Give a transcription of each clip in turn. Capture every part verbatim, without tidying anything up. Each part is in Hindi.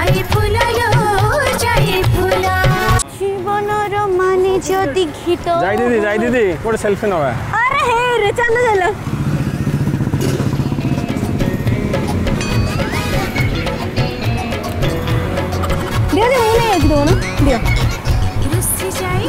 जाई फुला लो जाई फुला जीवनर माने जदि गीत जाई दीदी जाई दीदी गोटे सेल्फी नवा अरे हे रे चलो चलो दियो दियो मुने एक दो ना दियो रुसी जाई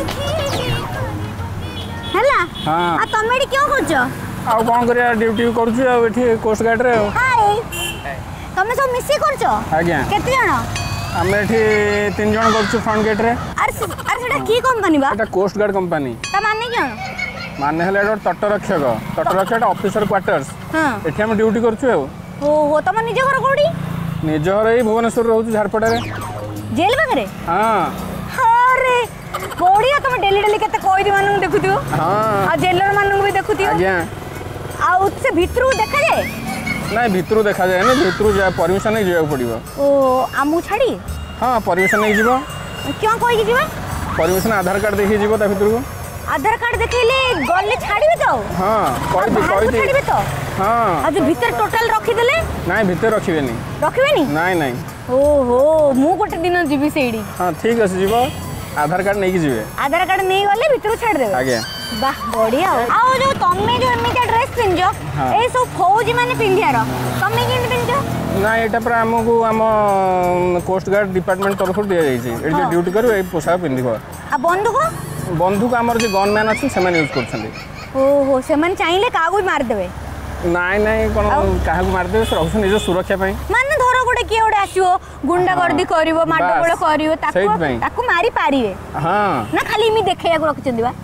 हला हां आ तमेडी क्यों करछो आ कोन करिया ड्यूटी करछु आ एठी कोस्ट गार्ड रे हाय तमे सब मिसी करछो आज्ञा केते जण हमें एठी तीन जण करछु फ्रंट गेट रे अरे अरे सेटा की कंपनी बा एटा कोस्ट गार्ड कंपनी ता माने क्यों माने हले एटा तट रक्षक तट रक्षक ऑफिसर क्वार्टर्स हां एठी हम ड्यूटी करछु ओ हो तम निज घर कोडी निज घर ए भुवनेश्वर रहउछु झारपड़ा रे जेल बगरे हां अरे कोडिया तुम डेली डेली केते कोइदी मानु देखुतियो हां आ जेलर मानु भी देखुतियो आज्ञा आ उससे भीतरू देखा जाए नहीं भीतरू देखा जाए नहीं भीतरू जा परमिशन नहीं जाय पड़िबो ओ आमु छाड़ी हां परमिशन नहीं जीवो क्यों कोई जीवा परमिशन आधार कार्ड देखि जीवो ता भीतरू आधार कार्ड देखैले गले छाड़ीबे तो हां कोइ दी कोइ दी छाड़ीबे तो हां आज भीतर टोटल रखी देले नहीं भीतर रखिबेनी रखिबेनी नहीं नहीं ओहो मु गोटे दिन जीवी सेडी हां ठीक अछि जीवो आधार कार्ड नहीं जीवे आधार कार्ड नहीं गले भीतर छाड़ देबे आज्ञा वाह बढ़िया आ जो तमे जो एमिता ड्रेस पिनजो ए सब फौजी माने पिनदियार तमे किन पिनजो ना एटा पर हमको हम कोस्ट गार्ड डिपार्टमेंट तरफ दिया जाई छी एटी ड्यूटी करू ए पोशाक पिनदिबो आ बंदूक बंदूक हमर जे गनमैन अछि सेमान यूज करछन्ती ओहो सेमान चाहिले कागु मार देबे नाइ नाइ कोन काहाकु मार देबे से रखछ निज सुरक्षा पई माने धरो गोटे के ओडे आसीओ गुंडा गर्दी करिवो माडगोळ करिवो ताकू ताकू मारी पारिवे हां ना खाली मी देखैया को रखछन्ती बा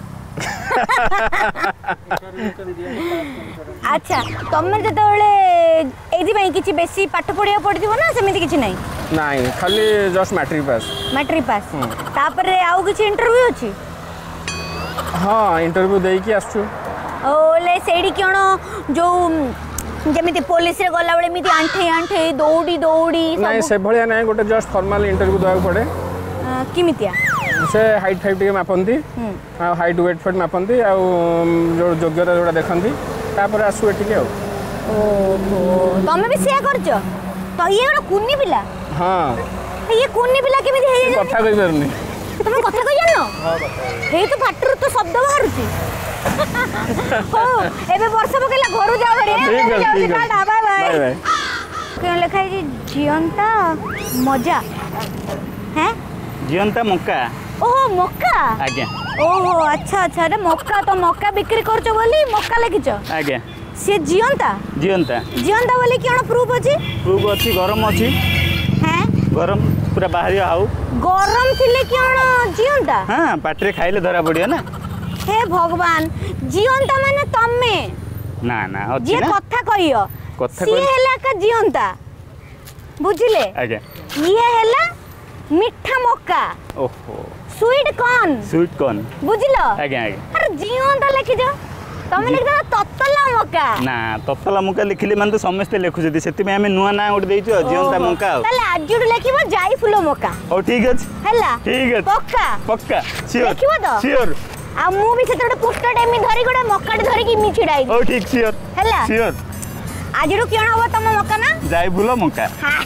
अच्छा तमे जतबेले एदी पई किछि बेसी पाठ पढिया पड़थिबो ना सेमिति किछि नै नाइ खाली just matric pass matric pass तापर आउ किछि इंटरव्यू अछि हां इंटरव्यू देई की आछू ओले सेडी कोन जो जेमिति पुलिस रे गला बेले मिति आंठे आंठे दौड़ी दौड़ी नहीं से भलिया नहीं गोटे जस्ट फॉर्मल इंटरव्यू देवा पड़े किमितिया से हाइट फाइट के मापंती आ हाइट वेट फेट मापंती आ जो योग्यता जोड़ा देखंती तापर आसु एठी के ओहो तमे भी शेयर करछो तो ये गोटे कुन्नी पिला हां ये कुन्नी पिला केमिति हे कथा कहि परनी तमे कथा कहि जानो हां बता हे तो फाटरू तो शब्द बाहरुची हो एबे वर्ष पकेला घरु जाओ रे ठीक है ठीक है बाय बाय बाय बाय केन लिखा है जियंता मजा हैं जियंता मक्का ओहो मक्का आज्ञा ओहो अच्छा अच्छा रे मक्का तो मक्का बिक्री करछो बोली मक्का लिखिछो आज्ञा से जियंता जियंता जियंता बोली केन प्रूफ अछि प्रूफ अछि गरम अछि हैं गरम पूरा बाहरी आउ गरम थिले केन जियंता हां पाटरे खाइले धरा पड़ियो ना हे भगवान जियंता माने तम्मे ना ना अछि जे ना कथा कहियो कथा सी हैला का जियंता बुझिले आज्ञा ये हैला मिठा मक्का ओहो स्वीट कॉर्न स्वीट कॉर्न बुझिलो आज्ञा आज्ञा अरे जियंता लिखि जो तमे लिख दो ततला मक्का ना ततला मक्का लिखिले माने तो समस्त लिखु जदी सेति में हमें नुआ ना उड देइछो जियंता मक्का ताले आजुड लिखिबो जाई फुलो मक्का ओ ठीक अछि हैला ठीक अछि पक्का पक्का श्योर लिखिबो तो श्योर आ मु भी सेतडे पोस्टर टाइम धरी गोडे मक्का धरी कि मी छिड़ाई ओ ठीक श्योर हैला श्योर आजुड केन होबो तम मक्का ना जाई फुलो मक्का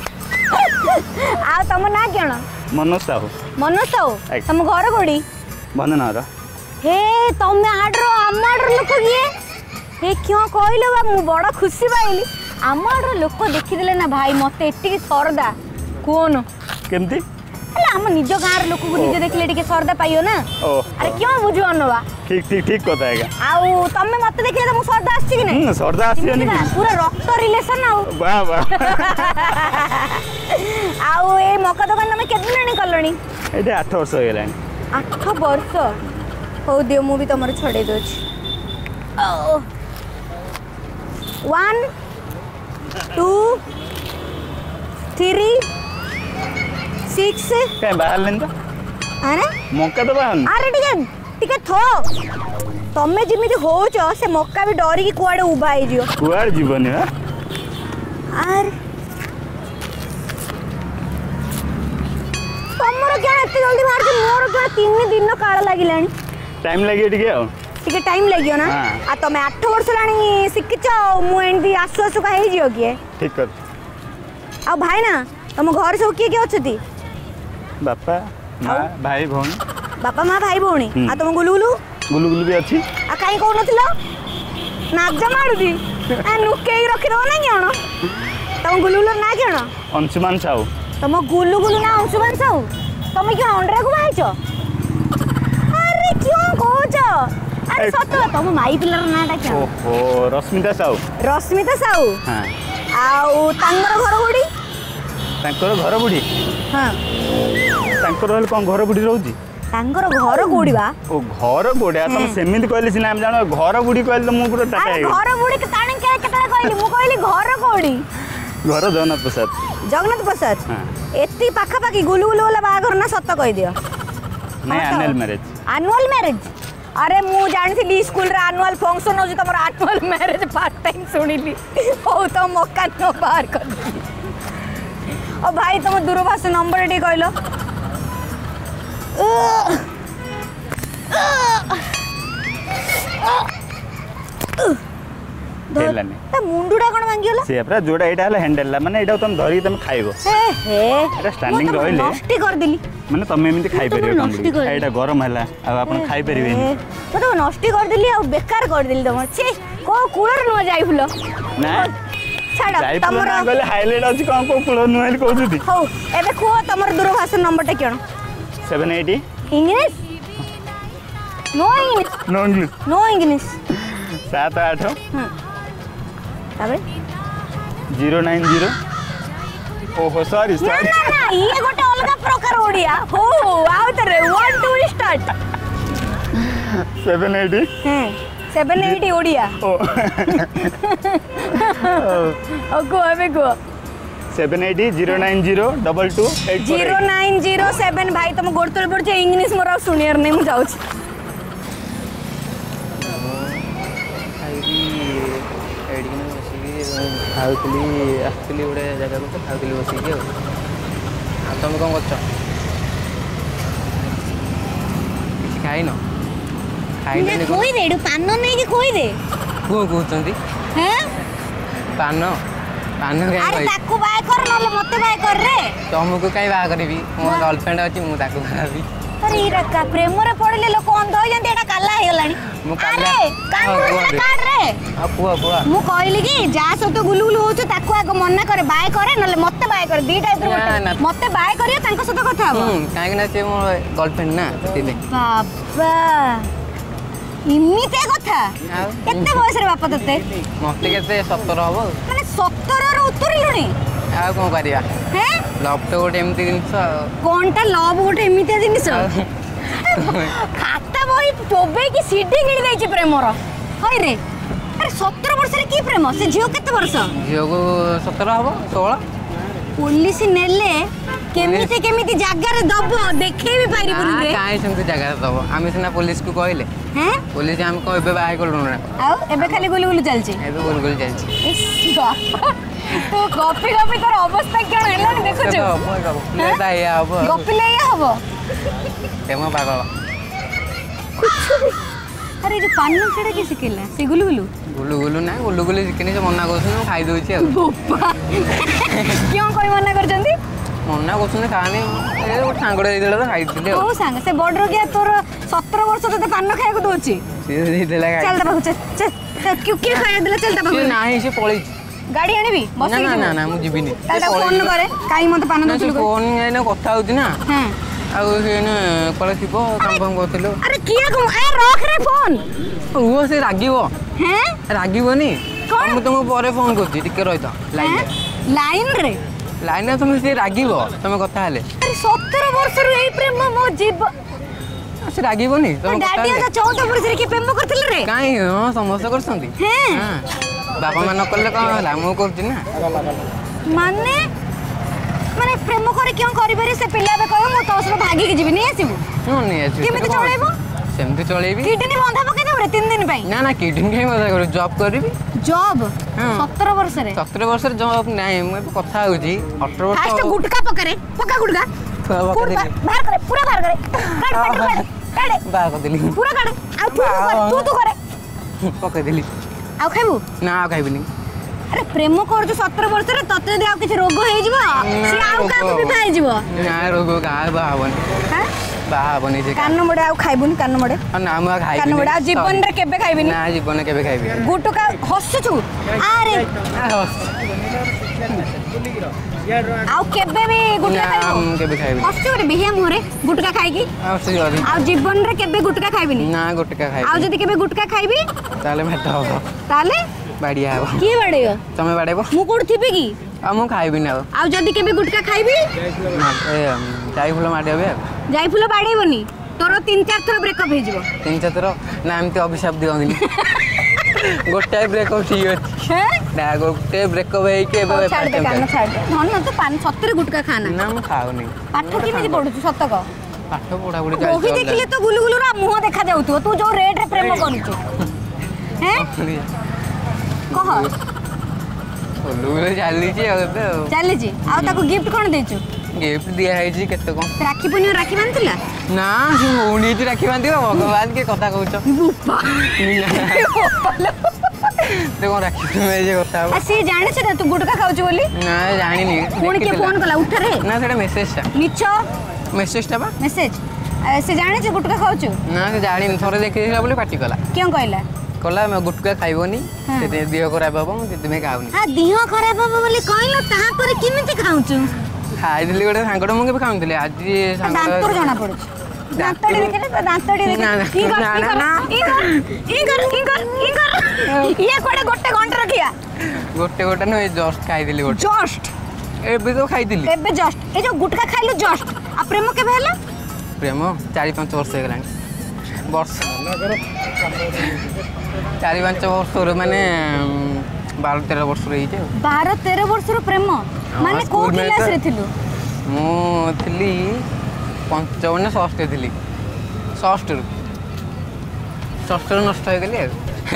आ तम ना केन मनोज साहू मनोज साहू तम घर कोडी भंजनगर हे तमे आडरो आमाडर लोक किए हे क्यों कहलो बा मु बड़ा खुशी पाइली आमाडर लोक देखि देले ना भाई मते एत्ती सरदा कोन केमती अरे हम निज गाँव लोक को निज देखले टिके सरदा पाइयो ना ओ अरे क्यों बुझवनो बा ठीक ठीक ठीक कथा है आउ तमे मते देखले त मु सरदा आछि कि नै हम सरदा आछि नि पूरा रक्त रिलेशन आउ वाह वाह आउ ए मक्का दुकान तमे केतना नि कलणी एटे आठ वर्ष हो गेलानी आठ वर्ष हो दियो मु भी तमर छडे दोछ ओ वन टू थ्री सिक्स काय बाहर लेन तो अरे मक्का तो बाहर अरे टिके टिके थो तमे जिमिति होछ से मक्का भी डरी की कुआडे उभा हे जियो कुआड जीवन है आर तमरो क्या एते जल्दी बाहर के मोर क्या तीन दिन काळ लागिलानी टाइम लागे टिके आ टिके टाइम लागियो ना आ तमे आठ वर्ष लानी सिकिचो मु एंडी आसु आसु का हे जियो के ठीक कर आ भाई ना तुम घर सब किए किए अच्छी बापा माँ भाई भौणी बापा माँ भाई भौणी हम्म। आ तुम गुलुगुलु गुलु गुलु भी अच्छी आ कहीं कौन नाच मारुदी लुके रखिदेव ना कौन तुम गुलुगुलु ना कौन अंशुमान साहू तुम गुलुगुलु ना अंशुमान साहू तुम क्या अंडरा को बाहर अरे क्यों कौच अरे सत तुम माई पिलर नाटा क्या ओहो रश्मिता साहू रश्मिता साहू हाँ आउ तांगर घर बुढ़ी तांकर घर बुढ़ी हाँ तांकर रहले कौन घर बुढ़ी रहउची तांगर घर कोड़ी बा ओ घर बुढ़ी आ तुम सेमिति कहले सिना हम जानो घर बुढ़ी कहले तो मु पूरा टाटा अरे हे घर बुढ़ी के ताणे के केतला कहली मु कहली घर कोड़ी घर जगन्नाथ प्रसाद जगन्नाथ प्रसाद हाँ एत्ती पाखा पाखी गुलुगुलु वाला बाघर ना सत कह दियो नहीं एनुअल मैरिज एनुअल मैरिज अरे मु जानथि स्कूल रे एनुअल फंक्शन हो तमर एनुअल मैरिज पार्ट टाइम सुनिली ओ तो मौका न बाहर कर ओ भाई तुम दूरभाष नंबर टी कहलो हेलानी ता मुंडुडा कोन भांगी होला से पूरा जोड़ा एटा हला हैंडल ला माने एटा तुम धरी तुम खाइबो हे हे एटा स्टैंडिंग रहले नष्टि कर दिली माने तुम एमिति खाइ तो परियो नष्टि तुम कर एटा गरम हला आ आपण खाइ परिबेनी तो तो नष्टि कर दिली आ बेकार कर दिली तुम छी को कूलर न जाई फुलो ना छाड़ जाई तमर ना गले हाइलाइट अछि कोन को कुळ नुएल कहउती हो एबे को तमर दूरभाष नंबर टे केन seven eighty English no English no English no English सात आठ हम तबे जीरो नाइन जीरो ओहो सॉरी ना सॉरी ना ना ये गोटे अलगा प्रकार ओडिया हो आउ तरे one two start seven eighty हम सेवन एटी ओडिया ओ ओ को एबे को seven eighty zero nine zero double two eight zero nine zero seven भाई तुम गोड़तल पड़े इंग्लिश मोर शुणियार नहीं मुझे जाऊँ खाऊली आसली गोटे जगह को खाऊली बसिकी आ तुम कौन कर किसी खाइन खाइन कोई दे पान नहीं कि कोई दे कौन कहते हैं पान पान अरे कहीं ताकू बाय कर नले मते बाय कर रे तुमको कहीं बाहा करी मो गर्लफ्रेंड अच्छी मुझे बाहरी अरे इरका प्रेम रे पड़ले लोक अंध हो जंती एटा काला हे गलानी मु काला अरे कान काट रे आ पुआ पुआ मु कहली कि जा सतो गुलुगुलु होछ ताकू आग मन्ना करे बाय करे नले मते बाय करे दीटा इधर ना, गोटे ना। मते बाय करियो तांको सतो कथा हबो हम्म कहीं ना से मो गर्लफ्रेंड ना तिले बाबा इमिते कथा आउ केते बयस रे बापा तते मते केते सत्तर हबो माने सत्तर रो उतरिलुनी आ कौन करिया हैं लव तो गोटे एमती जिनिस कोनटा लव गोटे इमिते जिनिस खाता बही टोबे की सीडी गिणी दैछि प्रेमर होय रे अरे सत्तर वर्ष रे की प्रेम से झियो केते वर्ष झील को सतर हम षोह पुलिस नेले केमिति केमिति जागा रे दबो देखै भी पारि बुनी रे कहीं सेमती जगह दब आम सीना पुलिस को कहले हैं पुलिस आम को एबे बाहर कलु ना आउ एबे खाली गुलु गुलु चलछि एबे गोल गोल चलछि इस बाप तो गपी गपी तोर अवस्था क्या हेलानी देखछु लेता ये अब गपी ले हबो तेम पागल अरे जो पान छेड़ा के सिकेला से गुलु गुलु गुलु गुलु ना गुलु गुलु चिकेन से मना कर खाई दूची आ बोपा क्यों कोई मना करजंदी मना कर खाने गोटे सांगड़े देदेला तो खाई ओ सांग से बड़ गया तोर सत्तर वर्ष तते पान खाइको दोची चल दबा चल चल चल क्यों क्यों खाइ देला चल दबा ना से पळी गाड़ी आनिबी बस ना ना ना ना मु जीबिनी ताटा फोन करे काई मते पान दोचलु फोन एने कथा होती ना हां आउ सेने कोले थिबो काम काम करथिलो अरे किया को ए रख रे फोन वो से रागिबो हैं रागिबोनी कौन? हम तुमको ପରେ फोन करती टिके रहिता लाइन लाइन रे लाइन में तुम से रागिबो तुम कथा हेले अरे सत्तर वर्ष रे ए प्रेम मो जीव से रागिबोनी तुम कथा डाडी हेले तो चौदह वर्ष रे की प्रेम करथिल रे काई हां समस्या करसंती हैं हां बापा मान कले कौन होला मु करती ना माने माने प्रेम करे क्यों करिबे रे से पिला बे कहबो मो तो सब भागी के जीवी नहीं आसीबो क्यों नहीं आछि केमिति चलेबो सेमती चलेबी किडनी बंधा पके देबे तीन दिन पई ना ना किडनी के मजा करू जॉब करबी जॉब हाँ। सत्तर वर्ष रे सतर वर्ष जॉब नहीं मु कथा होची अठारह वर्ष फास्ट गुटका पकरे पका गुटका पका देली बाहर करे पूरा बाहर करे काट काट काट बाहा कर देली पूरा काट आ तू तू कर तू तू करे पका देली आ खाइबू ना खाइबिनी अरे प्रेम कर सतर वर्ष रे तते यदि आ किछि रोग हे जिवो से आउ का भी भाई जिवो ना रोग का बावन हां बावन जे कान मोड़े आ खाइबुन कान मोड़े ना हम खाइ कान मोड़े आ जीवन रे केबे खाइबिनी ना जीवन केबे खाइबी गुटका हसछु अरे आउ केबे भी गुटका खाइबो हम केबे खाइबी हसछु रे बिहिया मोरे गुटका खाइकी आ जीवन रे केबे गुटका खाइबिनी ना गुटका खाइबी आ जदी केबे गुटका खाइबी ताले भेट हो ताले बाड़िया हो की बाड़ेयो तमे बाड़ेबो मु कोड थिबे की आ मु खाइबी ना आ जदी केबे गुटका खाइबी ए जाई फुल माडे जाई फुल बाड़ेबनी तोर तीन चार थर ब्रेकअप हे जिवो तीन चार थर ना एमती अभिशाप दियंदिनी गोटे ब्रेकअप ठीक अछि ना गोटे ब्रेकअप हे के छाड़ दे कान छाड़ दे धन न तो पान सत्तर गुटका खाना ना मु खाउनी पाठ केमिति पढुछु सत क पाठ पढा पढी ओही देखिले तो गुलुगुलु रा मुह देखा जाउतो तू जो रेड रे प्रेम करूछु हैं कह गुलुगुलु चाली छी एबे चली जी आ ताको गिफ्ट कोन देछु गिफ्ट दिया है जी केते कोन राखी पुनी राखी बांधतिला ना से मोनी जी राखी बांधियो भगवान के कथा कहउछ बुपा ते कोन राखी में जे कथा आ से जाने छ तू गुटका खाउछु बोली ना जानि नी कोन के फोन कला उठ रे ना सेटा मेसेज ता निच मेसेज ता बा मेसेज से जाने छ गुटका खाउछु ना से जानि नी थोरे देखि दिला बोले पार्टी कला क्यों कहला कला मैं गुटका खाइबोनी से दिह खराब हबो से में खाउनी हां दिह खराब हबो बोली कहलो ता पर किमिति खाउछु खाइ दिली गोटे सांगड़ मु के खाउनथले आज सांगड़ दांतोर जाना पड़छ दांतडी देखले तो दांतडी देख ई कर ई कर ई कर ई कर ई कर ये कोडे गोटे घंटा रखिया गोटे गोटे न जस्ट खाइ दिली गोटे जस्ट एबे तो खाइ दिली एबे जस्ट ए जो गुटका खाइलो जस्ट आ प्रेम के भेला प्रेम चार पाँच वर्ष हो गलानी वर्ष चार पाँच वर्ष माने बारह तेरह वर्ष रही छे बारह तेरह वर्ष रो प्रेम माने को स्कूल में क्लास रे थिलु मु थिली पंचम ना षष्ठ थिली षष्ठ रु षष्ठ रु नष्ट हो गेली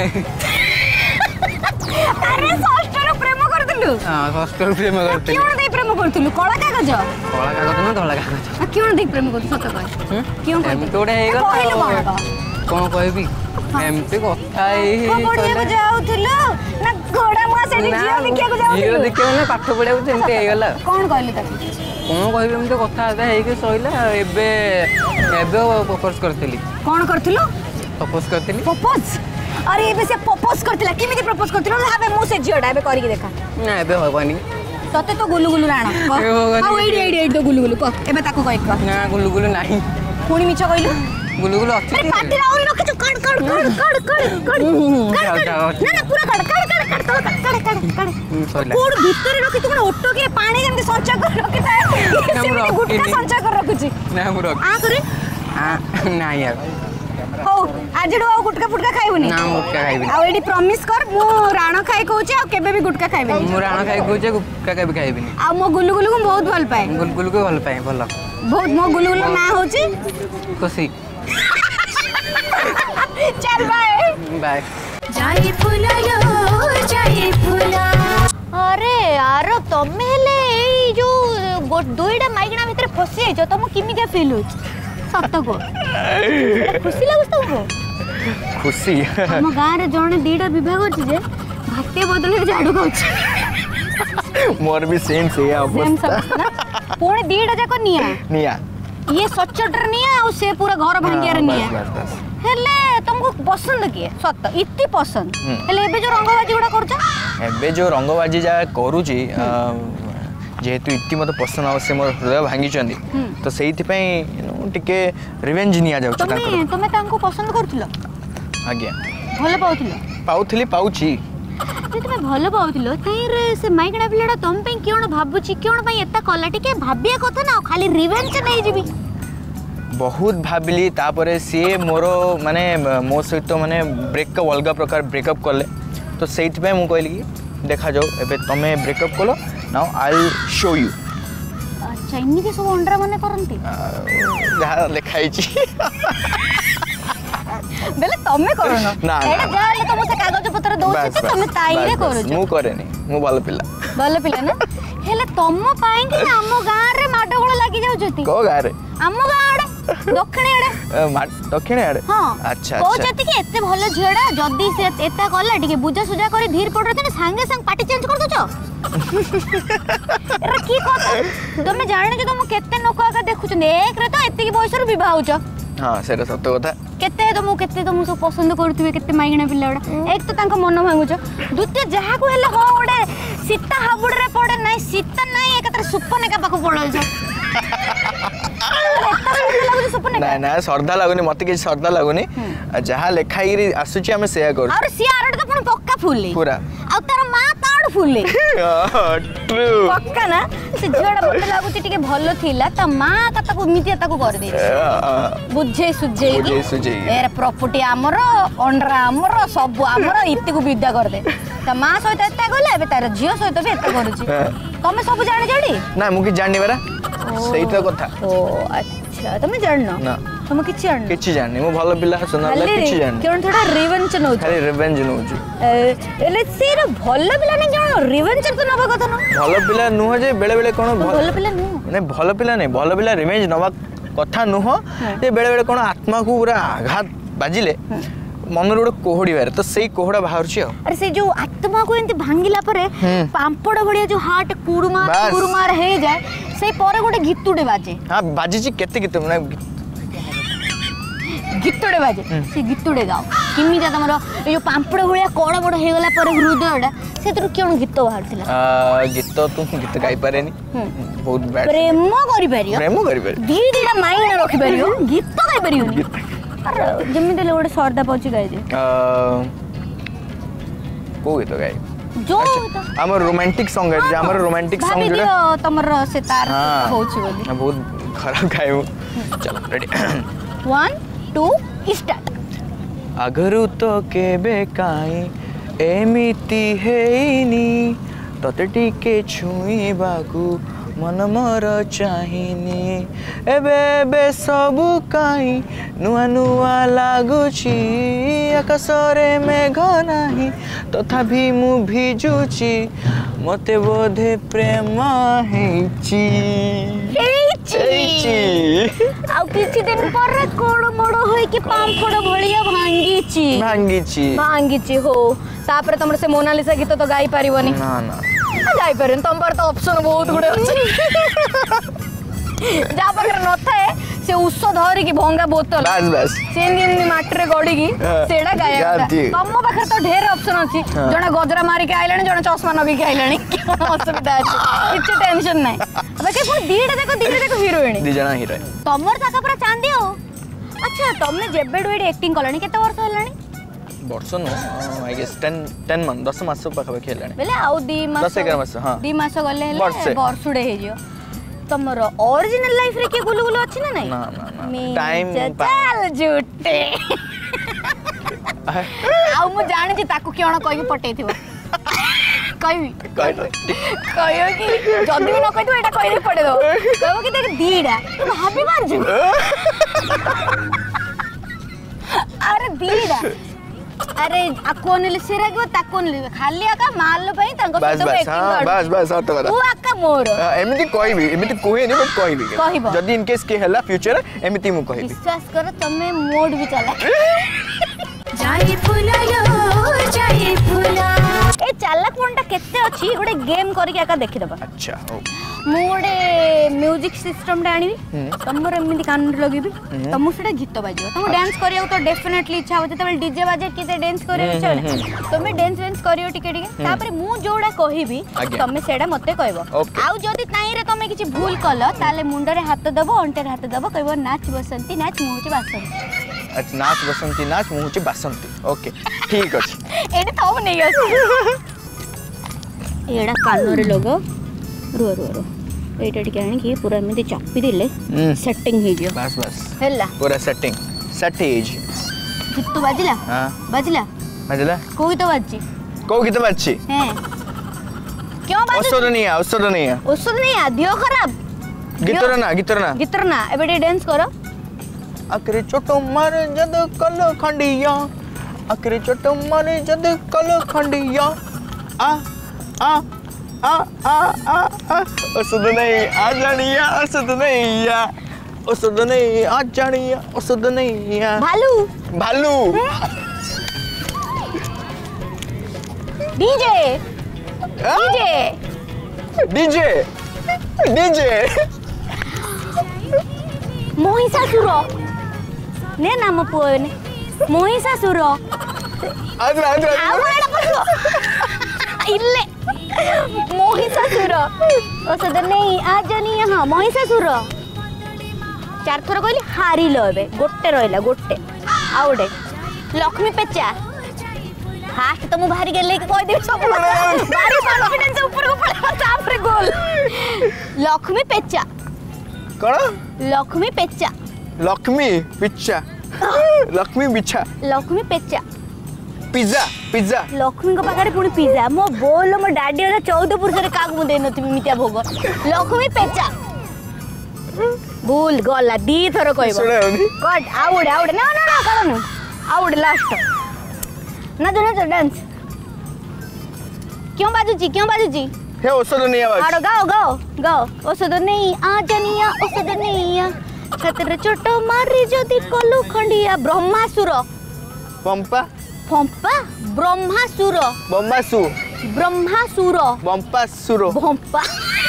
अरे षष्ठ रो प्रेम करथिलु हां षष्ठ रु प्रेम करथिली क्यों दे प्रेम करथिलु कळा कागज कळा कागज ना धळा कागज आ क्यों दे प्रेम करथिलु सत कह क्यों एम तोडे हे गला कहलो कोन कोन कहबी एमती कथा ही पढ़िया को जाउथिलु ना घोड़ा मुआ से जियो देखिया को जाउथिलु जियो देखिया ना पाठ पढिया को एमती हे गला कोन कहली ताकि कोन कहबी एमती कथा आदा हे के सइला एबे एबे प्रपोज करथिली कोन करथिलु प्रपोज करथिली प्रपोज अरे एबे से प्रपोज करथिला किमिति प्रपोज करथिलु हाबे मु से जियोडा एबे करी के देखा ना एबे होबानी तते तो गुलु गुलु राणा हां एडी एडी एडी तो गुलु गुलु क एबे ताको कहि क ना गुलु गुलु नाही पुणी मिछ कहिलु गुलु गुलु अछि अरे पाटी राउरी रखिछु कड़ कड़ कड़ कड़ कड़ कड़ ना ना पूरा कड़ कड़ कड़ कड़ कड़ कड़ कड़ कड़ सइला कोड भीतर रखि तू ऑटो के पानी जेंति संचय कर रखि ता से गुटका संचय कर रखुची ना मुरो आ करे आ ना यार हो आजडो आ गुटका फुटका खाइबुनी ना गुटका खाइबी आ एडी प्रॉमिस कर मु राणो खाइ कहूची आ केबे भी गुटका खाइबेनी मु राणा खाइ कहूचे गुटका केबे खाइबिनी आ मो गुलु गुलु को बहुत भल पाए गुलु गुलु को भल पाए भल बहुत मो गुलु गुलु ना होची खुशी चल बाय बाय जाई फुला लो जाई फुला अरे यार तमे हेले एई जो दुईटा माइगणा भितर फसी आइछो तम किमिका फील होछ सत्त को खुशी लागछ तुमको खुशी हम गां रे जणे दीटा विभाग अछि जे भाते बदले झाड़ू खाउछ मोर भी सेम से अवस्था पुणी दीटा जाक निया निया ये सच्चटर निया और से पूरा घर भांगिया रे निया बस बस हेले तुमको पसंद किए सत्त इत्ती पसंद हेले एबे जो रंगबाजी गुडा करछ एबे जो रंगबाजी जा करूची जेहेतु इति मत पसंद आ से मोर हृदय भांगी चंदी तो सेहिति पई टिके रिवेंज निया जाउछ ताको तमे तमे तांको पसंद करथिलो आज्ञा भले पाउथिलो पाउथली पाउची जे तमे भले पाउथिलो तई रे से माइकणा पिलाडा तम पई कियोन भाबुची कियोन पई एता कला टिके भाबिया कथा ना खाली रिवेंज नै जीबी बहुत भाबिली तापरे सी मोरो माने मो सहित माने ब्रेकअप अलगा प्रकार ब्रेकअप करले तो सेहिति पई मु कहली कि देखा जाओ एबे तमे ब्रेकअप कलो now I will show you अच्छा इन्नी के सब अंडरा माने करंती जहा लिखाई छी बेले तमे करो ना ना एटा जाले तम से कागज पत्र दोछि त तमे ताईरे करू मु करेनी मु बाल पिला भले पिला ना हेले तम पाई कि हम गां रे माडगोळ लागि जाउ जति को गां रे हम गां रे दक्षिण आड़े दक्षिण आड़े हां अच्छा कहते कि एते भल झियोडा जदी से एता कला टिके बुझा सुझा करी धीर पड़ते संगे संग पार्टी चेंज कर दोछ एरा की कहत तुम जाने जे तुम केते लोक आका देखुछ एक रे तो एते की बयस रे विवाह होछ हां सेरा सत्य कथा केते तुम केते तुम सब पसंद करथुबे केते माइगणा पिल्लाडा एक तो तांको मन भांगुछ द्वितीय जहा को हेले हो ओडे सीता हाबुड रे पड़े नाही सीता नाही एकत्र सुपने का पाखु पड़ल ना ना श्रद्धा लगुनी मत कि श्रद्धा लगुनी जहाँ लेखाई आसुची आम से कर और सी आरड तो पुनी पक्का फुले पूरा आ तार मां ताड़ फुले ट्रू पक्का ना से झियोडा मते लागुची टिके भलो थिला त मां का ताको मितिया ताको कर दे बुझे सुझे बुझे सुझे एरा प्रॉपर्टी हमरो ओंडरा हमरो सब हमरो इति को विदा कर दे त मां सहित एता गले एबे तार झियो सहित भी एता करूची तमे सब जाने जडी ना मु कि जाननी बरा सही तो कथा ओ अच्छा तमे जाननो ना तमे किछि जाननो किछि जाननी मु भलो पिला सुना ला किछि जाननी केन थोड़ा रिवेंज नौ खाली रिवेंज नौची एले सेर भलो पिला नै जानो रिवेंज तो नबा कथा न भलो पिला नुह जे बेले बेले कोन भलो पिला नु नै भलो पिला नै भलो पिला रिवेंज नबा कथा नुह जे बेले बेले कोन आत्मा को पूरा आघात बाजिले मन रोड कोहड़ी बारे तो सही कोहड़ा बाहर छी अरे से जो आत्मा को एंती भांगिला परे पांपड़ भड़िया जो हार्ट कुरुमा कुरुमार हे जाय से परे गोटे गीतुडे बाजे हां बाजी छी केते गीत माने गीतुडे बाजे से गीतुडे गाओ किमी जा तमरो ए जो पांपड़ भड़िया कोड़ बड़ हे गला परे हृदयडा से तोर केन गीत बाहर थिला आ गीत तुम गीत गाई पारेनी बहुत बैड प्रेम करि परियो प्रेम करि पारे दी दीटा माइना रखि परियो गीत गाई परियो अरे जमिते ले गोटे सरदा पहुंची गाई जे को गीत गाई जो हमर रोमांटिक सॉन्ग है हमर रोमांटिक सॉन्ग भाभी दियो तमर से तार होची बोली बहुत खराब गायो चलो रेडी वन टू स्टार्ट आगरु तो केबे काई एमिति हेइनी तते टिके छुई बाकू मन मोर चाहिनी एबे एबे सबु काई नुआ नुआ लागुची आकाशरे मेघ नाही तथापि मु भिजुची मते बोधे प्रेम हेची हेची आ किछि दिन पर कोड़ मोड़ होई कि पांपड़ भलिया भांगीची भांगीची भांगीची हो तापर तमर से मोनालिसा गीत तो गाई पारिबनी ना ना गाई पारन तम पर तो ऑप्शन बहुत गुडे अछि जा पाकर न थाए से उस धरी की भंगा बोतल बस बस सेन दिन माटरे गडी की सेडा गाया तम पाखर तो ढेर ऑप्शन अछि जणा गजरा मारी के आइलानी जणा चश्मा नबी के आइलानी असुविधा अछि किछ टेंशन नै अबे के पुर दीडा देखो दीडा देखो हीरोइन दी जना हीरोइन तमर ताका पूरा चांदी हो अच्छा तुमने जेबे डुएड एक्टिंग करलानी केते वर्ष हलानी वर्ष no I guess ten ten month दस मास पाखा पाखी हलानी बेले आउ दी मास दस ग्यारह मास हां दी मास गले हेले वर्षुडे हे जियो तमरो ओरिजिनल लाइफ रे के गुलु गुलु अछि ना नै ना ना ना टाइम चल झूठे आउ मु जानि जे ताकू केण कहि पटै थिबो कहि कहि कहियो कि जदी न कहि तो एटा कहि पड़े दो कहबो कि देख दीडा भाभी मार जु अरे दीडा अरे आको नेले सेरा गो ताको नेले खाली आका माल पई तांको बस बस हां बस बस हट करा तू आका मोर एमिति कहबी एमिति कोहे नि बट कहबी जदी इन केस के हला फ्यूचर एमिति मु कहबी विश्वास कर तमे मोड भी चला जाई फुलायो जाई फुला ए चालक कोनटा केते अछि गोटे गेम करी के आका देखि दबा अच्छा हो मु गोटे म्यूजिक सिस्टम डा आनी तमर एमिति कान लगीबी तमु सेटा गीत बाजियो तमु डांस करियो तो डेफिनेटली इच्छा होते तबे डीजे बाजे किते डांस करियो इच्छा तमे डांस डांस करियो टिके टिके तापर मु जोडा कहिबी तमे सेडा मते कहबो आउ जदी ताई रे तमे किछि भूल कलो ताले मुंडे रे हाथ दबो अंटे रे हाथ दबो कहबो नाच बसंती नाच मुची बासंती अच्छा नाच बसंती नाच मुची बासंती ओके ठीक अछि एने तो नहीं अछि एडा कानो रे लोगो रो रो रो एटा टिके आनी कि पूरा एमिति चापी दिले सेटिंग हे गयो बस बस हेला पूरा सेटिंग सेटेज गीत बाजिला हां बाजिला बाजिला कोई तो बाजी को गीत बाजी हैं क्यों बाजी औषध नहीं है औषध नहीं है औषध नहीं है दियो खराब गीतर ना गीतर ना गीतर ना एबे डांस करो अकरे चोटो मारे जद कल खंडिया अकरे चोटो मारे जद कल खंडिया आ आ आ आ आ औषध नहीं आ जानिया औषध नहीं या औषध नहीं आ जानिया औषध नहीं आ भालू भालू DJ DJ DJ DJ Mahishasur ने नाम पुओ ने महिषासुर आद्रा आद्रा इल्ले महिषासुर औषध नहीं आज नहीं हाँ महिषासुर चार थर कहली हारिल ए गोटे रहा गोटे आउ गोटे लक्ष्मी पेचा फास्ट तो मुझे भारी गेले कहदेवी सब भारी कॉन्फिडेंस ऊपर को पड़ेगा तापर गोल लक्ष्मी पेचा कौन लक्ष्मी पेचा लक्ष्मी पिज्जा लक्ष्मी बिछा लक्ष्मी पेचा पिज्जा पिज्जा लक्ष्मी को पाखे पुणी पिज्जा मो बोल मो डाडी वाला चौदह पुरुष का मुझे देनी मिठा भोग लक्ष्मी पेचा भूल गला दी थर कह कट आउडे आउडे ना ना ना करो आउडे लास्ट ना जो ना डांस क्यों बाजूची क्यों बाजूची हे औषध नहीं आवाज आड़ो गाओ गाओ गाओ औषध नहीं आ जानिया औषध नहीं आ छात्र चोट मारी जदि कलु खंडिया ब्रह्मासुर पंपा पंपा ब्रह्मासुर बम्बासु ब्रह्मासुर बम्पासुर पंपा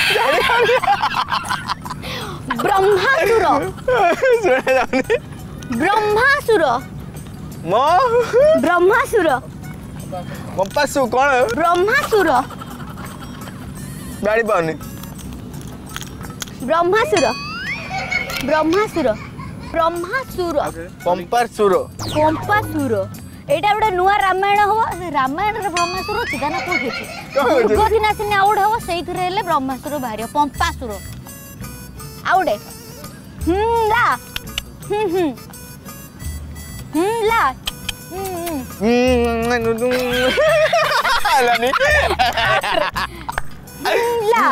ब्रह्मासुर सुना जाऊनी ब्रह्मासुर मो ब्रह्मासुर बम्पासु कौन ब्रह्मासुर गाड़ी पाऊनी ब्रह्मासुर ब्रह्मासुर ब्रह्मासुर पंपासुर पंपासुर एटा गोटे नुआ रामायण हवा रामायण रे ब्रह्मासुर अछि ना कोठी अछि दुर्गतिनाशिनी आउड हवा सेइथरे हेले ब्रह्मासुर बाहरियो पंपासुर आउडे हम ला हम हम हम ला हम लानी ला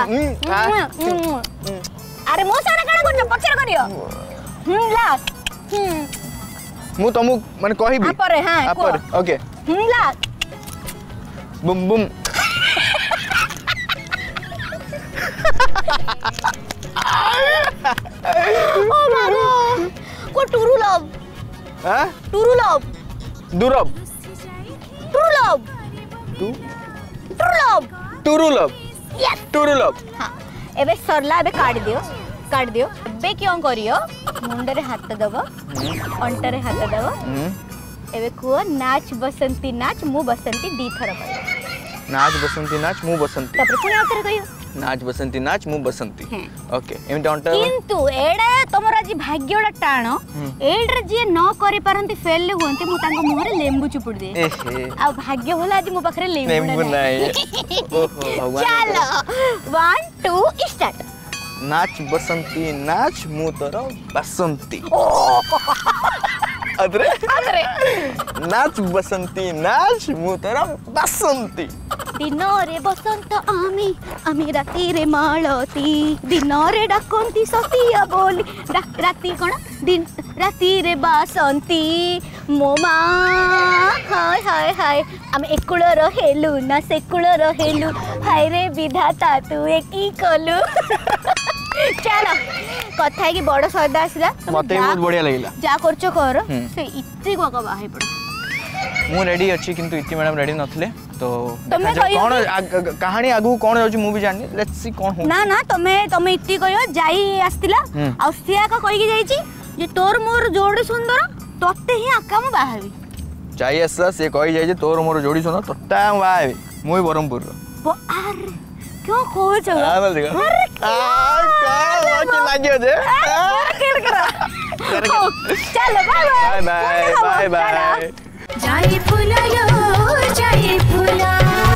अरे मो सारा काना कोन पछर करियो हम ला हम मु तमु माने कहिबी आपरे हां आपरे ओके हम ला बुम बुम ओ मागो को टुरु लव हां टुरु लव दुरब टुरु लव तू टुरु लव टुरुलब यस टुरु लब हाँ एबे सरला एबे काट दियो काट दियो एबे क्यों करियो मुंडे रे हाथ दबो अंटा रे हाथ दबो एबे को नाच बसंती नाच मु बसंती दी थर करियो नाच बसंती नाच मु बसंती तापर पुनी आउतर कहियो नाच बसंती नाच मु बसंती ओके एमटा अंटा किंतु एडा तमर आज भाग्यडा टाण एडरे जे न करि परंती फेल ले होंती मु तांको मुहरे लेंबू चुपुड़ दे एहे आ भाग्य भला आज मो पाखरे लेंबू लेंबू नहीं ओहो भगवान चलो वन टू स्टार्ट नाच बसंती नाच मु तोर बसंती अदरे अरे नाच बसंती नाच मु तोर बसंती दिन रे बसंत आमी आमी राती रे मालती दिन रे डाकंती सतिया बोली राती कोन दिन राती रे बसंती मो मा हाय हाय हाय आम एकुळ रहेलु ना सेकुळ रहेलु हाय रे विधाता तू एकी कलु चलो कथा की बड़ सौदा आसला मते बहुत बढ़िया लागिला जा करछो कर से इत्ती को का बाहे पड़ मु रेडी अछि किंतु इति मैडम रेडी नथले तो तमे कौन कहानी आगु कौन जाउची मु भी जानि लेट्स सी कौन हो ना ना तमे तमे इत्ती कहियो जाई आस्तिला आ सिया का कहि के जाईची जे तोर मोर जोड़ी सुंदर तोते ही आका मु बाहाबी जाई आसला से कहि जाई जे तोर मोर जोड़ी सुनो तोता बाहाबी मुई बरमपुर रो अरे क्यों कहो छ आ बोल देखो आ का की लागियो जे कर करा चलो bye bye bye bye bye bye जाई फुलालो